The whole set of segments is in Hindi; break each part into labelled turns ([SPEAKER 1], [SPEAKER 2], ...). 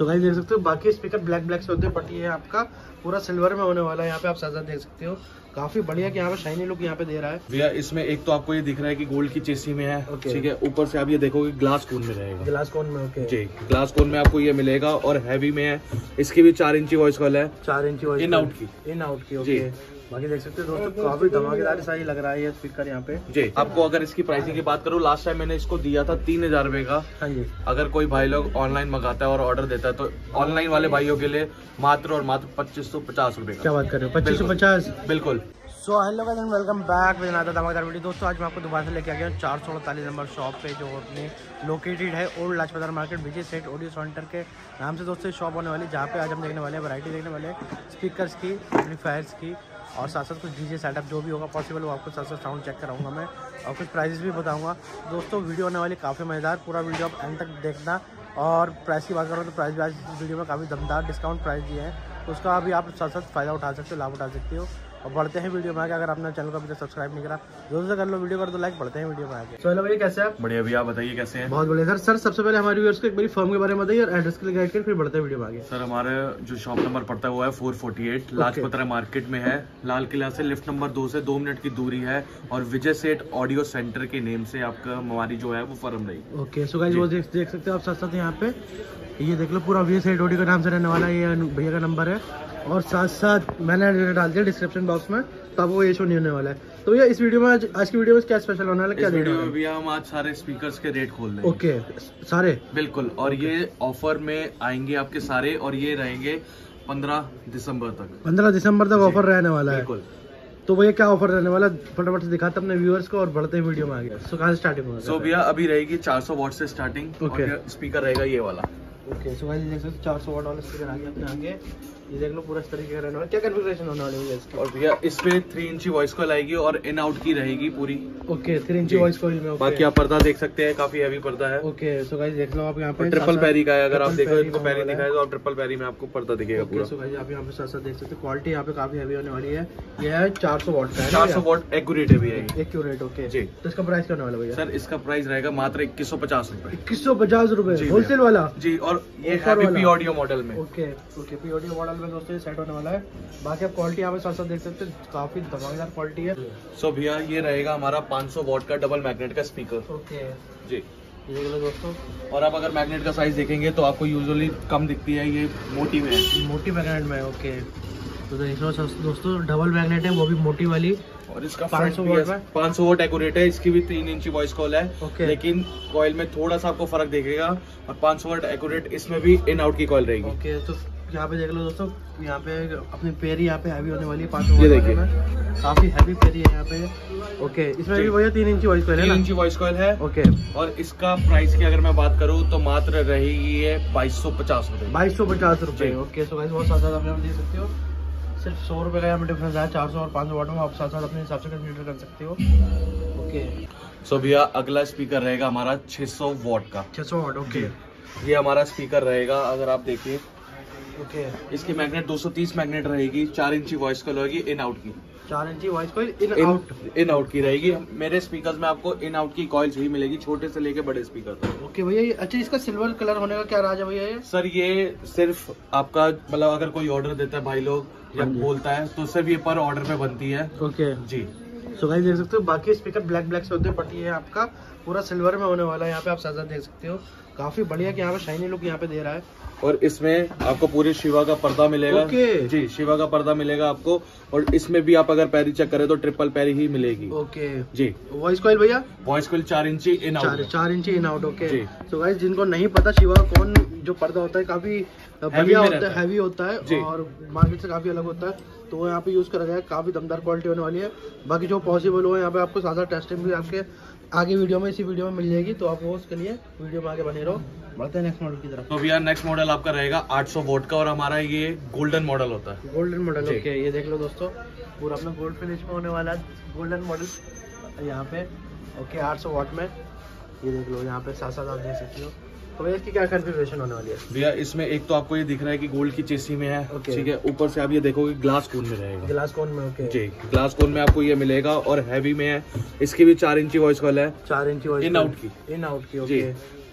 [SPEAKER 1] सो गाइस देख सकते हो बाकी स्पीकर ब्लैक से होते हैं, बट ये आपका पूरा सिल्वर में होने वाला है। यहाँ पे आप साथ देख सकते हो, काफी बढ़िया कि यहाँ पे शाइनी लुक यहाँ पे दे रहा है
[SPEAKER 2] भैया। इसमें एक तो आपको ये दिख रहा है कि गोल्ड की चेसी में है, ठीक है। ऊपर से आप ये देखोगे ग्लास कोन में रहेगा,
[SPEAKER 1] ग्लास कोन में। ओके
[SPEAKER 2] जी, ग्लास कोन में आपको ये मिलेगा और हैवी में है। इसकी भी 4 इंची वॉइस कॉल है,
[SPEAKER 1] 4 इंची वॉइस
[SPEAKER 2] इन आउट की।
[SPEAKER 1] ओके। बाकी देख सकते हो दोस्तों, काफी धमाकेदार सा ही लग रहा है ये स्पीकर यहाँ पे
[SPEAKER 2] जी। आपको अगर इसकी प्राइसिंग की बात करूँ, लास्ट टाइम मैंने इसको दिया था 3000 रुपए का।
[SPEAKER 1] हाँ जी।
[SPEAKER 2] अगर कोई भाई लोग ऑनलाइन मंगाता है और ऑर्डर देता है तो ऑनलाइन वाले भाइयों के लिए मात्र और मात्र 2550 रुपए का।
[SPEAKER 1] क्या बात कर रहे हो, 2550?
[SPEAKER 2] बिल्कुल।
[SPEAKER 1] So hello guys, welcome back with another धमाकेदार वीडियो। दोस्तों आज मैं आपको दोबारा से लेके आ गया हूँ 448 नंबर शॉप पे, जो अपने लोकेटेड है old Lajpat Nagar market, Vijay Seth audio centre के नाम से दोस्तों शॉप होने वाली, जहाँ पे आज हम देखने वाले हैं वैरायटी देखने वाले हैं स्पीकर्स की, एम्पलीफायर्स की, और साथ साथ कुछ डीजे सेटअप जो भी होगा पॉसिबल वो आपको साथ साथ साउंड चेक कराऊंगा मैं, और कुछ प्राइसेस भी बताऊंगा। दोस्तों वीडियो होने वाली काफ़ी मज़ेदार, पूरा वीडियो आप एंड तक देखना। और प्राइस की बात करो तो प्राइस भी आज इस वीडियो में काफ़ी दमदार डिस्काउंट प्राइस दिए हैं, तो उसका अभी आप साथ साथ फ़ायदा उठा सकते हो, लाभ उठा सकते हो। और बढ़ते हैं वीडियो में आगे। अगर आपने चैनल को अभी तक सब्सक्राइब नहीं करा जरूर से कर लो, वीडियो कर दो लाइक। बढ़ते हैं वीडियो में आगे। हेलो भैया, कैसे आप?
[SPEAKER 2] बढ़िया भैया, बताइए कैसे हैं?
[SPEAKER 1] बहुत बढ़िया सर। सबसे पहले हमारे व्यूअर्स को एक बार फर्म के बारे में बताइए और एड्रेस के लिए गाइड कर, फिर बढ़ते हैं वीडियो में आगे।
[SPEAKER 2] सर हमारे जो शॉप नंबर पड़ता है वो है 448 लाजपत नगर मार्केट में है। लाल किला से लिफ्ट नंबर 2 से 2 मिनट की दूरी है, और विजय सेठ ऑडियो सेंटर के नेम से आपका हमारी जो है वो फर्म रहेगी।
[SPEAKER 1] ओके। सो गाइस वो देख सकते हो आप साथ साथ यहाँ पे, ये देख लो पूरा विजय सेठ ऑडियो का नाम से रहने वाला है, ये भैया का नंबर है। और साथ साथ मैंने डाल दिया डिस्क्रिप्शन बॉक्स में, तब वो ये शो नहीं होने वाला है। तो भैया इस वीडियो में आज की वीडियो में क्या स्पेशल होने वाला है? क्या
[SPEAKER 2] वीडियो में भैया हम आज सारे स्पीकर्स के रेट खोल देंगे।
[SPEAKER 1] ओके, सारे
[SPEAKER 2] बिल्कुल। और ये ऑफर में आएंगे आपके सारे, और ये रहेंगे 15 दिसंबर तक।
[SPEAKER 1] 15 दिसंबर तक ऑफर रहने वाला है।
[SPEAKER 2] बिल्कुल।
[SPEAKER 1] तो भैया क्या ऑफर रहने वाला, फटाफट से दिखाते अपने व्यूअर्स को और बढ़ते हैं वीडियो में आगे। सो कहाँ से स्टार्टिंग होगा?
[SPEAKER 2] सो भैया अभी रहेगी 400 वॉट से स्टार्टिंग।
[SPEAKER 1] ओके।
[SPEAKER 2] स्पीकर रहेगा ये वाला।
[SPEAKER 1] ओके। सो गाइस देख सकते हो 400 वाट वाला स्पीकर आ गया अपने आगे, ये देख लो पूरा इस तरीके का रहने वाला। क्या कॉन्फ़िगरेशन होने वाली है इसकी?
[SPEAKER 2] और भैया इसमें 3 इंची वॉइस कॉल आएगी और इन आउट की रहेगी पूरी।
[SPEAKER 1] ओके, 3 इंची वॉइस कॉल में।
[SPEAKER 2] बाकी आप पर्दा देख सकते हैं, काफी हैवी पर्दा है।
[SPEAKER 1] ओके। सो गाइस देख लो आप यहाँ पे
[SPEAKER 2] ट्रिपल पैरी का है। अगर आप देखो इनको पैरी दिखाए तो आप ट्रिपल पैरी में आपको पर्दा दिखेगा पूरा।
[SPEAKER 1] सो गाइस आप यहाँ पे साथ साथ देख सकते हो, क्वालिटी यहाँ पे काफी हैवी होने वाली है। ये है 400 वाट का है,
[SPEAKER 2] 400 वॉट एक्यूरेट है भैया,
[SPEAKER 1] एक्यूरेट। ओके
[SPEAKER 2] जी।
[SPEAKER 1] तो इसका प्राइस क्या होने वाला भैया?
[SPEAKER 2] सर इसका प्राइस रहेगा मात्र 2150 रुपए।
[SPEAKER 1] 2150 रुपए होलसेल वाला
[SPEAKER 2] जी, और ये हैवी पी ऑडियो मॉडल में।
[SPEAKER 1] Okay okay, P audio model में दोस्तों ये सेट होने वाला है। बाकी आप क्वालिटी यहाँ पे साथ साथ देख सकते हैं, काफी धमाकेदार क्वालिटी है।
[SPEAKER 2] सो भैया ये रहेगा हमारा 500 वॉट का डबल मैग्नेट का स्पीकर।
[SPEAKER 1] ओके
[SPEAKER 2] जी,
[SPEAKER 1] ये देख लो दोस्तों।
[SPEAKER 2] और आप अगर मैग्नेट का साइज देखेंगे तो आपको यूजुअली कम दिखती है, ये मोटी में है।
[SPEAKER 1] मोटी मैग्नेट में। ओके। तो देख लो दोस्तों डबल मैग्नेट है, वो भी मोटी वाली,
[SPEAKER 2] और इसका
[SPEAKER 1] 500 वॉट में
[SPEAKER 2] 500 वॉट एक्यूरेट है। इसकी भी 3 इंची वॉइस कॉल है।
[SPEAKER 1] ओके।
[SPEAKER 2] लेकिन कॉइल में थोड़ा सा आपको फर्क दिखेगा, और 500 वॉट एक्यूरेट इसमें भी इन आउट की कॉइल रहेगी।
[SPEAKER 1] ओके। तो यहाँ पे देख लो दोस्तों, यहाँ पे अपनी पेरी यहाँ पे हैवी होने वाली है 500
[SPEAKER 2] ये
[SPEAKER 1] वाट
[SPEAKER 2] देखिए
[SPEAKER 1] में, काफी हैवी पेरी है यहाँ पे। ओके। इसमें भी भैया 3 इंची वॉइस कॉइल है ना?
[SPEAKER 2] 3 इंची वॉइस कॉइल है।
[SPEAKER 1] ओके।
[SPEAKER 2] और इसका प्राइस की अगर मैं बात करूँ तो मात्र रहेगी ये 2250 रुपए।
[SPEAKER 1] 2250 रुपए। ओके। सो गाइस बहुत साथ साथ आप देख सकते हो, सिर्फ 100 रुपए का यहाँ पे डिफरेंस है 400 और 500 वाट में, आप साथ साथ अपने हिसाब से कंसीडर कर सकते हो। ओके।
[SPEAKER 2] सो भैया अगला स्पीकर रहेगा हमारा 600 वॉट का।
[SPEAKER 1] 600 वाट। ओके।
[SPEAKER 2] ये हमारा स्पीकर रहेगा, अगर आप देखिए।
[SPEAKER 1] ओके।
[SPEAKER 2] इसकी मैग्नेट 230 मैग्नेट रहेगी, 4 इंची वॉइस कॉल होगी इन आउट की।
[SPEAKER 1] 4 इंची वॉइस कॉइल इन
[SPEAKER 2] आउट की रहेगी। मेरे स्पीकर्स में आपको इन आउट की कॉइल्स ही मिलेगी, छोटे से लेके बड़े स्पीकर तक।
[SPEAKER 1] ओके भैया ये अच्छा, इसका सिल्वर कलर होने का क्या राज है भैया? ये
[SPEAKER 2] सर ये सिर्फ आपका मतलब अगर कोई ऑर्डर देता है भाई लोग या बोलता है तो सिर्फ ये पर ऑर्डर पे बनती है।
[SPEAKER 1] ओके
[SPEAKER 2] जी।
[SPEAKER 1] सो गाइस देख सकते हो बाकी स्पीकर ब्लैक से होते हैं, बट ये आपका पूरा सिल्वर में होने वाला है। यहाँ पे आप साथ साथ देख सकते हो, काफी बढ़िया कि यहाँ पे शाइनी लुक यहाँ पे दे रहा है।
[SPEAKER 2] और इसमें आपको पूरी शिवा का पर्दा मिलेगा।
[SPEAKER 1] ओके।
[SPEAKER 2] जी, शिवा का पर्दा मिलेगा आपको, और इसमें भी आप अगर पैरी चेक करें तो ट्रिपल पैरी ही मिलेगी।
[SPEAKER 1] ओके जी।
[SPEAKER 2] वॉइस
[SPEAKER 1] कॉइल भैया?
[SPEAKER 2] वॉइस कॉइल 4 इंची इन आउट।
[SPEAKER 1] 4 इंची इन आउट। ओके। तो गाइस जिनको नहीं पता शिवा का कौन जो पर्दा होता है, काफी बढ़िया होता है, हैवी होता है और मार्केट से काफी अलग होता है, तो वो यहाँ पे यूज करा गया है। काफी दमदार क्वालिटी होने वाली है। बाकी जो पॉसिबल हो यहाँ पे आपको ज्यादा टेस्टिंग भी आपके आगे वीडियो में, इसी वीडियो में मिल जाएगी, तो आप वो उसके लिए वीडियो में आगे बने रहो। बढ़ते हैं नेक्स्ट मॉडल की तरफ।
[SPEAKER 2] तो भैया नेक्स्ट मॉडल आपका रहेगा 800 वोट का, और हमारा ये गोल्डन मॉडल होता है।
[SPEAKER 1] Golden model. ओके। ये देख लो दोस्तों, पूरा अपना गोल्ड फिनिश में होने वाला गोल्डन मॉडल यहाँ पे। ओके। 800 वाट में ये देख लो, यहाँ पे साथ साथ आप देख सकते हो। तो भैया इसकी क्या कॉन्फ़िगरेशन होने वाली है?
[SPEAKER 2] भैया इसमें एक तो आपको ये दिख रहा है कि गोल्ड की चेसी में है, ठीक है। ऊपर से आप ये देखोगे ग्लास कोन में रहेगा,
[SPEAKER 1] ग्लास कोन में। ओके
[SPEAKER 2] जी, ग्लास कोन में आपको ये मिलेगा, और हैवी में है। इसकी भी 4 इंची वॉइस कॉल है,
[SPEAKER 1] 4 इंची वॉइस
[SPEAKER 2] इन आउट की।
[SPEAKER 1] इन आउट की। ओके।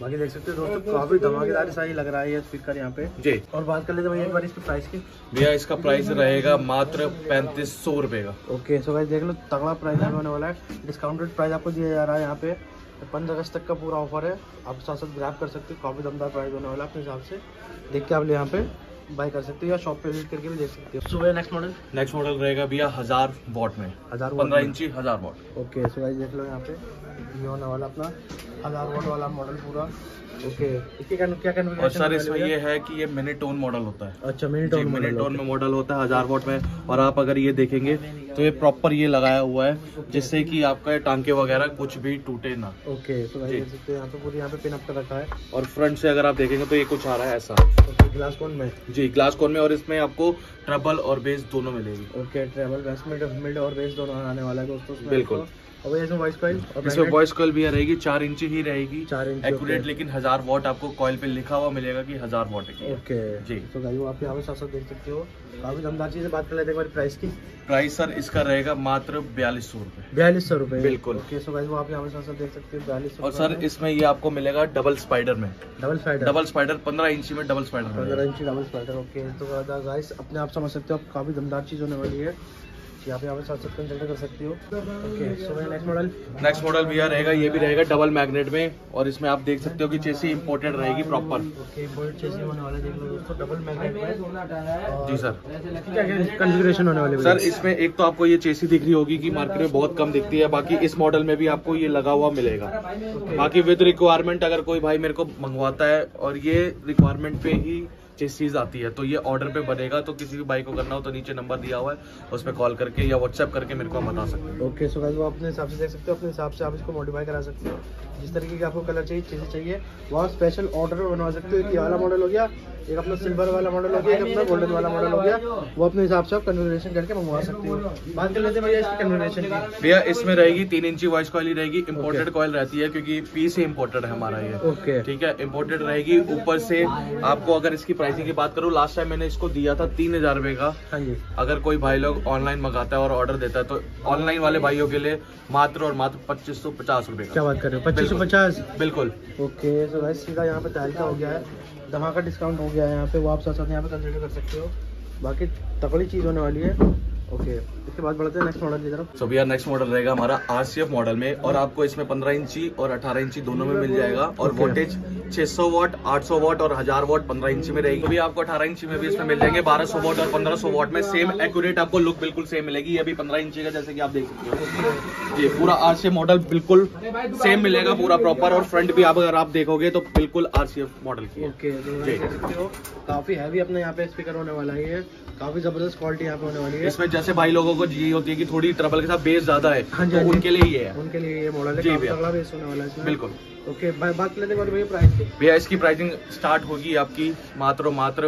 [SPEAKER 1] बाकी देख सकते हो दोस्तों काफी धमाकेदार सा ही लग रहा है ये स्पीकर यहाँ पे
[SPEAKER 2] जी।
[SPEAKER 1] और बात कर लेते हैं भैया एक बार इसके प्राइस की।
[SPEAKER 2] भैया इसका प्राइस रहेगा मात्र 3500 रुपए का।
[SPEAKER 1] ओके सो गाइस देख लो तगड़ा प्राइस होने वाला है। डिस्काउंटेड प्राइस आपको दिया जा रहा है यहाँ पे। 15 अगस्त तक का पूरा ऑफर है, आप साथ साथ ग्रैब कर सकते हो। काफी दमदार प्राइस होने वाला है, अपने हिसाब से देख के आप यहाँ पे बाय कर सकते हो या शॉप पे विजिट करके भी देख सकते हो। सो नेक्स्ट मॉडल रहेगा भैया 1000 वॉट में, 15
[SPEAKER 2] इंची 1000 वॉट।
[SPEAKER 1] ओके सो गाइस देख लो यहाँ पे ये होने वाला अपना 1000 वॉट वाला मॉडल पूरा। ओके इसके क्या
[SPEAKER 2] और सर इसमें ये है कि ये मिनी टोन मॉडल होता है।
[SPEAKER 1] अच्छा मिनी टोन
[SPEAKER 2] में मॉडल होता है 1000 वॉट में। और आप अगर ये देखेंगे तो ये प्रॉपर ये लगाया हुआ है जिससे कि आपका टांके वगैरह कुछ भी टूटे ना।
[SPEAKER 1] ओके सो गाइस देख सकते हो यहाँ पे पूरी यहाँ पे पिन अप कर रखा है।
[SPEAKER 2] और फ्रंट से अगर आप देखेंगे तो ये कुछ आ रहा है ऐसा।
[SPEAKER 1] ओके ग्लास कोन में
[SPEAKER 2] जी, ग्लास कोन में। और इसमें आपको ट्रबल और बेस दोनों मिलेगी।
[SPEAKER 1] ओके ट्रबल बेस मिड और बेस दोनों आने वाला है दोस्तों इसमें।
[SPEAKER 2] बिल्कुल।
[SPEAKER 1] और इसमें वॉइस कॉइल
[SPEAKER 2] इसमें वॉइस कॉइल भी रहेगी 4 इंची ही रहेगी,
[SPEAKER 1] 4 इंच
[SPEAKER 2] एक्यूरेट। लेकिन 1000 वॉट आपको कॉइल पे लिखा हुआ मिलेगा कि 1000 वॉट की।
[SPEAKER 1] ओके
[SPEAKER 2] जी।
[SPEAKER 1] तो गाइस वो आप यहाँ पे साथ साथ देख सकते हो। काफी दमदार चीज है। बात कर लेते हैं एक बार प्राइस की।
[SPEAKER 2] प्राइस सर इसका रहेगा मात्र 4200 रुपए।
[SPEAKER 1] 4200 रुपए
[SPEAKER 2] बिल्कुल।
[SPEAKER 1] ओके सो गाइस वो आप यहाँ पे साथ साथ देख सकते हो 4200।
[SPEAKER 2] और सर इसमें ये आपको मिलेगा डबल स्पाइडर में।
[SPEAKER 1] डबल स्पाइडर 15
[SPEAKER 2] इंची में डबल स्पाइडर
[SPEAKER 1] 15 इंची डबल स्पाइडर। ओके तो गाइस अपने आप समझ सकते हो आप काफी दमदार चीज होने वाली है। यहाँ पे साथ साथ कंसल्ट कर सकते हो। ओके सो नेक्स्ट मॉडल
[SPEAKER 2] भैया रहेगा, ये भी रहेगा डबल मैग्नेट में। और इसमें आप देख सकते हो कि चेसी इंपोर्टेड रहेगी प्रॉपर।
[SPEAKER 1] ओके इंपोर्टेड चेसी होने वाला है, देख लो दोस्तों डबल मैग्नेट में।
[SPEAKER 2] जी सर।
[SPEAKER 1] क्या कॉन्फ़िगरेशन होने वाली है
[SPEAKER 2] सर इसमें एक तो आपको ये चेसी दिख रही होगी कि मार्केट में बहुत कम दिखती है। बाकी इस मॉडल में भी आपको ये लगा हुआ मिलेगा। बाकी विद रिक्वायरमेंट अगर कोई भाई मेरे को मंगवाता है और ये रिक्वायरमेंट पे ही चीज आती है तो ये ऑर्डर पे बनेगा। तो किसी भी बाइक को करना हो तो नीचे नंबर दिया हुआ है, उस पर कॉल करके या व्हाट्सएप करके मेरे को आप बता सकते हो।
[SPEAKER 1] ओके सो गाइस वो अपने हिसाब से देख सकते हो, अपने हिसाब से आप इसको मॉडिफाई करा सकते हो। जिस तरीके के आपको कलर चाहिए, चीज़ें चाहिए, वो आप स्पेशल ऑर्डर बनवा सकते हो। एक ये वाला मॉडल हो गया, एक अपना सिल्वर वाला मॉडल हो गया, एक अपना गोल्डन वाला मॉडल हो गया। वो अपने हिसाब से आप कन्फिगरेशन करके मंगवा सकते हो। बात कर लेते हैं भैया इसकी कन्फिगरेशन की।
[SPEAKER 2] भैया इसमें रहेगी 3 इंची वॉइस कॉइल ही रहेगी। इम्पोर्टेड कॉइल रहती है क्योंकि पी से इम्पोर्टेड है हमारा ये।
[SPEAKER 1] ओके
[SPEAKER 2] ठीक है, इम्पोर्टेड रहेगी। ऊपर से आपको अगर इसकी प्राइसिंग की बात करूँ, लास्ट टाइम मैंने इसको दिया था 3000 रुपए का।
[SPEAKER 1] हाँ जी।
[SPEAKER 2] अगर कोई भाई लोग ऑनलाइन मंगाता है और ऑर्डर देता है तो ऑनलाइन वाले भाइयों के लिए मात्र और मात्र 2550 रुपए का।
[SPEAKER 1] क्या बात कर रहे हो, 2550?
[SPEAKER 2] बिल्कुल।
[SPEAKER 1] ओके सो गाइस सीधा यहाँ पे तहलका हो गया है, धमाका डिस्काउंट हो गया है यहाँ पे। वो आप साथ साथ यहाँ पे कंसिडर कर सकते हो। बाकी तगड़ी चीज़ होने वाली है। ओके इसके बाद बढ़ते हैं नेक्स्ट मॉडल की तरफ।
[SPEAKER 2] सो भैया नेक्स्ट मॉडल रहेगा हमारा RCF मॉडल में। और आपको इसमें 15 इंची और 18 इंची दोनों में मिल जाएगा। और वोल्टेज 600 वॉट, 800 वॉट और 1000 वॉट 15 इंची में रहेगी। तो भी आपको 18 इंची में भी इसमें मिल जाएंगे 1200 वॉट और 1500 वॉट में। सेम एक्यूरेट आपको लुक बिल्कुल सेम मिलेगी। ये भी 15 इंची का जैसे कि आप देख सकते हो। ये पूरा RCF मॉडल बिल्कुल सेम मिलेगा, पूरा प्रॉपर। और फ्रंट भी आप अगर आप देखोगे तो बिल्कुल RCF मॉडल की।
[SPEAKER 1] ओके देख सकते हो काफी हैवी अपने यहाँ पे स्पीकर होने वाला है। ये काफी जबरदस्त क्वालिटी यहाँ पे होने वाली है।
[SPEAKER 2] इसमें जैसे भाई लोगों को जी होती है कि थोड़ी ट्रबल के साथ बेस ज्यादा है,
[SPEAKER 1] हाँ जी,
[SPEAKER 2] तो उनके लिए ये है।
[SPEAKER 1] उनके लिए ये मॉडल है, काफी तगड़ा बेस होने वाला है इसमें।
[SPEAKER 2] बिल्कुल।
[SPEAKER 1] ओके बात कर लेते हैं भैया प्राइस की।
[SPEAKER 2] भैया इसकी प्राइसिंग स्टार्ट होगी आपकी मात्र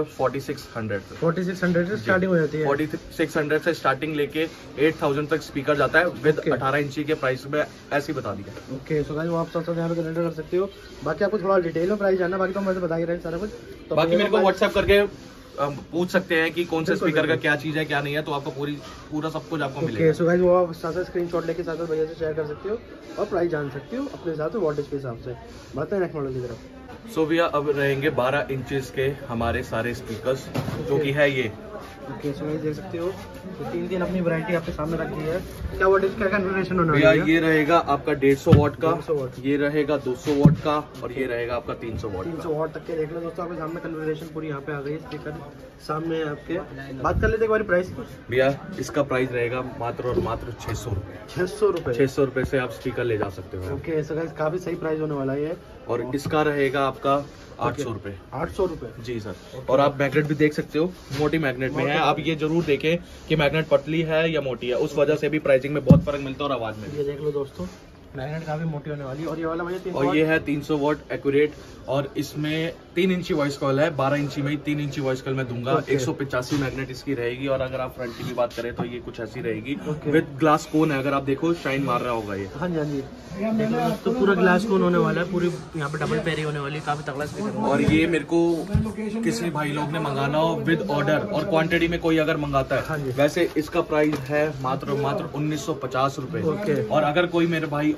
[SPEAKER 2] 4600 से।
[SPEAKER 1] 4600 से स्टार्टिंग हो जाती है।
[SPEAKER 2] 4600 से स्टार्टिंग लेके 8000 तक स्पीकर जाता है विद 18 इंची के प्राइस में, ऐसे ही बता दिया।
[SPEAKER 1] ओके सो गाइस वो आप साथ साथ यहाँ पे कंसिडर कर सकते हो। बाकी आपको थोड़ा डिटेल में प्राइस जानना, बाकी तो मैं बता ही रहे सारा कुछ। तो
[SPEAKER 2] बाकी मेरे को व्हाट्सएप करके पूछ सकते हैं कि कौन से स्पीकर का क्या चीज है क्या नहीं है, तो आपको पूरा सब कुछ आपको मिलेगा।
[SPEAKER 1] ओके सो गाइस वो आप साथ साथ स्क्रीनशॉट लेके साथ साथ भैया से शेयर कर सकते हो और प्राइस जान सकते हो अपने हिसाब से, वोल्टेज के हिसाब से। बढ़ते हैं नेक्स्ट मॉडल की तरफ।
[SPEAKER 2] सो भैया अब रहेंगे 12 इंचेस के हमारे सारे स्पीकर्स, जो कि है ये।
[SPEAKER 1] ओके सो गाइस देख सकते हो तो तीन अपनी वैरायटी आपके सामने रख दी है। क्या वोल्टेज क्या कन्फिगरेशन होने वाला है?
[SPEAKER 2] ये रहेगा आपका 150 वॉट का,
[SPEAKER 1] 150 वॉट,
[SPEAKER 2] ये रहेगा 200 वॉट का और ये रहेगा आपका 300 वॉट।
[SPEAKER 1] 300 वॉट तक के देख लो दोस्तों, आपके सामने कन्फिगरेशन पूरी यहाँ पे आ गई है। स्पीकर सामने है आपके। बात कर लेते हैं एक बार प्राइस की।
[SPEAKER 2] भैया इसका प्राइस रहेगा मात्र और मात्र 600 रुपए।
[SPEAKER 1] 600 रुपए?
[SPEAKER 2] 600 रुपए से आप स्पीकर ले जा सकते हो।
[SPEAKER 1] ओके सो गाइस काफी सही प्राइस होने वाला है।
[SPEAKER 2] और इसका रहेगा आपका 800 रुपए।
[SPEAKER 1] 800 रुपए?
[SPEAKER 2] जी सर। और आप मैग्नेट भी देख सकते हो, मोटी मैग्नेट में है। आप ये जरूर देखें कि मैग्नेट पतली है या मोटी है, उस वजह से भी प्राइसिंग में बहुत फर्क मिलता है और आवाज में।
[SPEAKER 1] ये देख लो दोस्तों मैग्नेट काफी मोटी होने वाली है। और ये वाला भैया 300
[SPEAKER 2] और ये है 300 वॉट एक्यूरेट। और इसमें 3 इंची वॉइस कॉल है, 12 इंची में ही 3 इंची वॉइस कॉल मैं दूंगा। 185 मैग्नेट इसकी रहेगी। और अगर आप फ्रंट की भी बात करें तो ये कुछ ऐसी रहेगी विद ग्लास कोन है। अगर आप देखो शाइन मार रहा होगा ये।
[SPEAKER 1] हाँ जी हाँ जी तो पूरा ग्लास कोन होने वाला है, पूरी यहाँ पे डबल पेरी होने वाली है, काफी तगड़ा स्पीकर।
[SPEAKER 2] और ये मेरे को किसी भाई लोग ने मंगाना हो विद ऑर्डर और क्वांटिटी में कोई अगर मंगाता है,
[SPEAKER 1] हाँ जी।
[SPEAKER 2] वैसे इसका प्राइस है मात्र 1950 रुपए।
[SPEAKER 1] ओके।
[SPEAKER 2] और अगर कोई मेरे भाई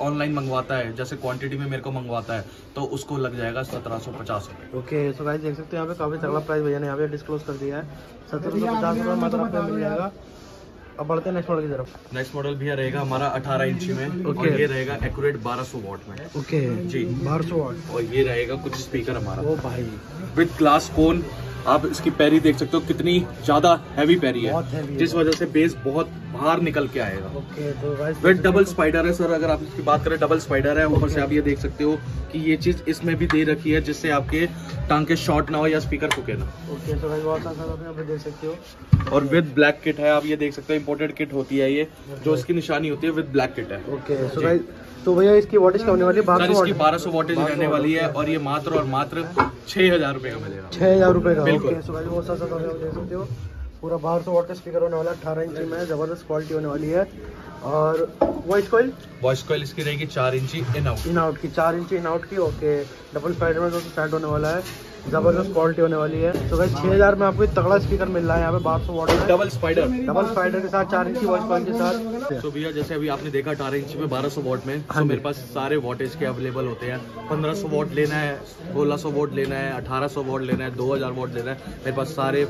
[SPEAKER 2] ऑनलाइन मंगवाता है, जैसे क्वांटिटी में मेरे को मंगवाता है, तो उसको लग जाएगा 1750 रुपये।
[SPEAKER 1] ओके, सो गाइस देख सकते हो यहाँ पे काफ़ी तगड़ा प्राइस भैया ने यहाँ पे डिस्क्लोज कर दिया है। 1750 रुपये मात्र आपको मिल जाएगा। अब बढ़ते हैं नेक्स्ट मॉडल की तरफ।
[SPEAKER 2] नेक्स्ट मॉडल भैया रहेगा हमारा 18 इंची में, और ये रहेगा एक्यूरेट 1200 वॉट में।
[SPEAKER 1] ओके
[SPEAKER 2] जी,
[SPEAKER 1] 1200 वॉट।
[SPEAKER 2] और ये रहेगा कुछ स्पीकर हमारा
[SPEAKER 1] ओ भाई,
[SPEAKER 2] विद ग्लास कोन। आप इसकी पैरी देख सकते हो कितनी ज्यादा हैवी पैरी
[SPEAKER 1] बहुत
[SPEAKER 2] है,
[SPEAKER 1] heavy
[SPEAKER 2] जिस
[SPEAKER 1] है।
[SPEAKER 2] वजह से बेस बहुत बाहर निकल के आएगा।
[SPEAKER 1] ओके, तो गाइस
[SPEAKER 2] विद डबल स्पाइडर है सर, अगर आप इसकी बात करें डबल स्पाइडर है। ऊपर से आप ये देख सकते हो कि ये चीज इसमें भी दे रखी है, जिससे आपके टांके शॉर्ट ना हो या स्पीकर फूके ना।
[SPEAKER 1] ओके, तो गाइस बहुत सारा आप यहाँ पे देख सकते हो।
[SPEAKER 2] और विद ब्लैक किट है, आप ये देख सकते हो इम्पोर्टेड किट होती है ये, जो इसकी निशानी होती है विद ब्लैक किट है।
[SPEAKER 1] ओके, सो गाइस तो भैया इसकी वॉटेज क्या होने वाली है?
[SPEAKER 2] सर इसकी 1200 वॉटेज रहने वाली है, और ये मात्र और मात्र 6000 रुपए का मिलेगा।
[SPEAKER 1] 6000 रुपये का।
[SPEAKER 2] बिल्कुल।
[SPEAKER 1] ओके, सो गाइस बहुत सारा आप देख सकते हो, पूरा 1200 वॉट का स्पीकर होने वाला है, 18 इंची में, जबरदस्त क्वालिटी होने वाली है। और वॉइस कॉइल
[SPEAKER 2] इसकी रहेगी 4 इंची इन
[SPEAKER 1] आउट की, 4 इंची इन आउट की। ओके, डबल स्पाइडर में दोस्तों सेट होने वाला है, जबरदस्त क्वालिटी होने वाली है। तो गाइस 6000 में आपको एक तगड़ा स्पीकर मिल रहा है यहाँ पे 1200 वॉट में,
[SPEAKER 2] डबल स्पाइडर
[SPEAKER 1] के साथ, 4 इंची वॉइस कॉइल के साथ।
[SPEAKER 2] तो भैया जैसे अभी आपने देखा 18 इंची में 1200 वॉट में, तो मेरे पास सारे वॉटेज के अवेलेबल होते हैं। 1500 वॉट लेना है, 1600 वॉट लेना है, 1800 वॉट लेना है, 2000 वॉट लेना है, मेरे पास सारे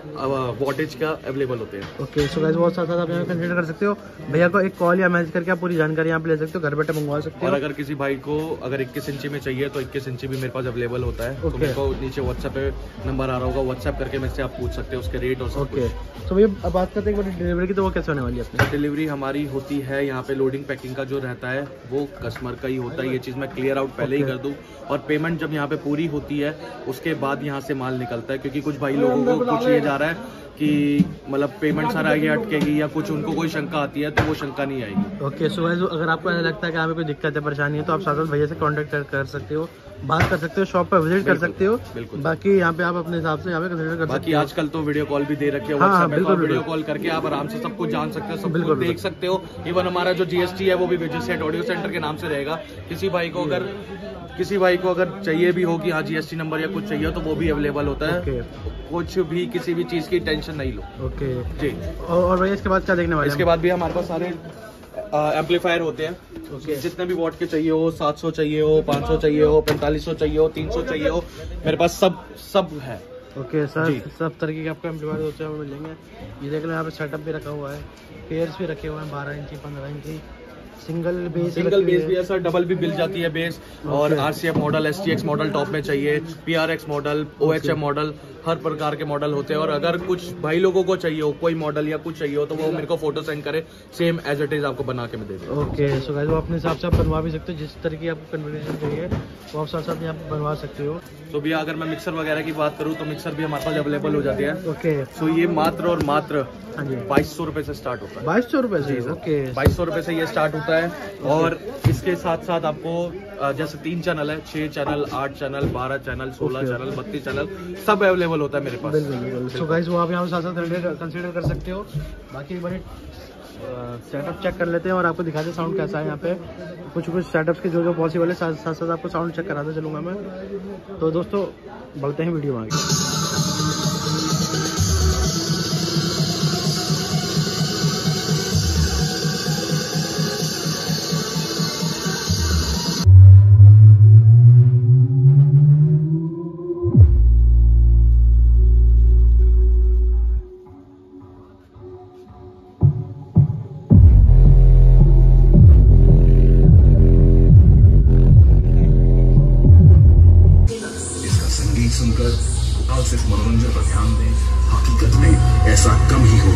[SPEAKER 2] वॉटेज का अवेलेबल होते हैं।
[SPEAKER 1] ओके, सो गाइस बहुत साथ आप यहाँ कंसिडर कर सकते हो। भैया को एक कॉल या मैसेज करके आप पूरी जानकारी यहाँ पे ले सकते हो, घर बैठे मंगवा सकते हो।
[SPEAKER 2] और अगर किसी भाई को अगर 21 इंची में चाहिए तो 21 इंची भी मेरे पास अवेलेबल होता है। तो मेरे को नीचे व्हाट्सएप पे नंबर आ रहा होगा, व्हाट्सएप करके मेरे से आप पूछ सकते हो उसके रेट और सब।
[SPEAKER 1] ओके, तो भैया अब बात करते हैं डिलीवरी की, तो वो कैसे होने वाली है अपनी?
[SPEAKER 2] डिलीवरी हमारी होती है यहाँ पे, लोडिंग पैकिंग का जो रहता है वो कस्टमर का ही होता है। ये चीज़ मैं क्लियर आउट पहले ही कर दूँ। और पेमेंट जब यहाँ पे पूरी होती है उसके बाद यहाँ से माल निकलता है, क्योंकि कुछ भाई लोगों को कुछ ये जा रहा है कि मतलब पेमेंट सारा आगे अटकेगी, या कुछ उनको कोई शंका आती है, तो वो शंका नहीं आएगी।
[SPEAKER 1] ओके, सो गाइस अगर आपको ऐसा लगता है कि यहाँ पे कोई दिक्कत है, परेशानी है, तो आप साथ भैया से कांटेक्ट कर सकते हो, बात कर सकते हो, शॉप पर विजिट कर सकते हो।
[SPEAKER 2] बिल्कुल।
[SPEAKER 1] बाकी यहाँ पे आप अपने हिसाब से यहाँ पे कंसिडर कर सकते हो।
[SPEAKER 2] बाकी आजकल तो वीडियो कॉल भी दे रखे हैं
[SPEAKER 1] हाँ,
[SPEAKER 2] व्हाट्सएप पे,
[SPEAKER 1] बिल्कुल,
[SPEAKER 2] तो वीडियो कॉल करके आप आराम से सब कुछ जान सकते हो, सब कुछ देख सकते हो। इवन हमारा जो GST है वो भी विजय सेट ऑडियो सेंटर के नाम से रहेगा। किसी भाई को अगर चाहिए भी हो कि हाँ GST नंबर या कुछ चाहिए, तो वो भी अवेलेबल होता है। कुछ भी किसी भी चीज़ की टेंशन नहीं लो।
[SPEAKER 1] ओके
[SPEAKER 2] जी।
[SPEAKER 1] और भैया इसके बाद क्या देखने वाले हैं?
[SPEAKER 2] इसके बाद भी हमारे पास सारे एम्पलीफायर होते हैं। जितने भी वॉट के चाहिए हो, 700 चाहिए हो, 500 चाहिए हो, 4500 चाहिए हो, 300 चाहिए हो, मेरे पास सब है।
[SPEAKER 1] ओके सर, सब तरीके के आपको एम्पलीफायर होते हैं मिलेंगे। ये देख लो यहाँ पे सेटअप भी रखा हुआ है, पेयर्स भी रखे हुए हैं, 12 इंची, 15 इंची, सिंगल बेस
[SPEAKER 2] भी है सर, डबल भी मिल जाती है बेस। और RCF model, STX model top में चाहिए, PRX मॉडल, OHM मॉडल, हर प्रकार के मॉडल होते हैं। और अगर कुछ भाई लोगों को चाहिए हो, कोई मॉडल या कुछ चाहिए हो, तो वो मेरे को फोटो सेंड करे, सेम एज इट इज आपको बना के मैं दे दूँ।
[SPEAKER 1] ओके, सो गाइस वो अपने हिसाब से आप बनवा भी सकते हो, जिस तरह की आपको कन्फिगरेशन चाहिए वो आप साथ साथ यहाँ पे बनवा सकते हो।
[SPEAKER 2] तो भैया अगर मैं मिक्सर वगैरह की बात करूँ, तो मिक्सर भी हमारे पास अवेलेबल हो जाते हैं।
[SPEAKER 1] ओके,
[SPEAKER 2] तो ये मात्र और मात्र
[SPEAKER 1] हाँ जी,
[SPEAKER 2] 2200 रुपए से स्टार्ट होता है।
[SPEAKER 1] 2200 रुपए से? ओके,
[SPEAKER 2] 2200 रुपए से ये स्टार्ट होता है। और इसके साथ साथ आपको जैसे 3 चैनल है, 6 channel, 8 channel, 12 channel, 16 channel, 32 channel, सब अवेलेबल होता है मेरे पास।
[SPEAKER 1] बिल्कुल। सो गाइस वो आप यहाँ साथ साथ कंसीडर कर सकते हो। बाकी एक बार सेटअप चेक कर लेते हैं और आपको दिखाते हैं साउंड कैसा है यहाँ पे। कुछ सेटअप्स के जो पॉसिबल है, साथ साथ आपको साउंड चेक कराते चलूँगा मैं। तो दोस्तों बढ़ते हैं वीडियो में आगे।
[SPEAKER 3] सुनकर सिर्फ मनोरंजन पर ध्यान दें, हकीकत में ऐसा कम ही हो